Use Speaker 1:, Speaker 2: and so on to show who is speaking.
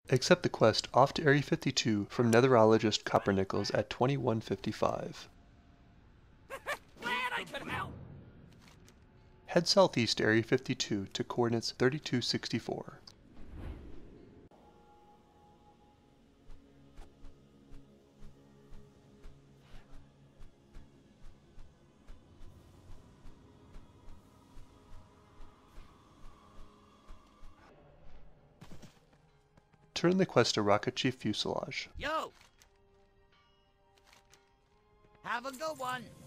Speaker 1: Accept the quest off to Area 52 from Netherologist Coppernickels at 2155.
Speaker 2: Glad I could help.
Speaker 1: Head southeast to Area 52 to coordinates 3264. Turn the quest to ROCKET-CHIEF FUSELAGE.
Speaker 2: Yo! Have a good one.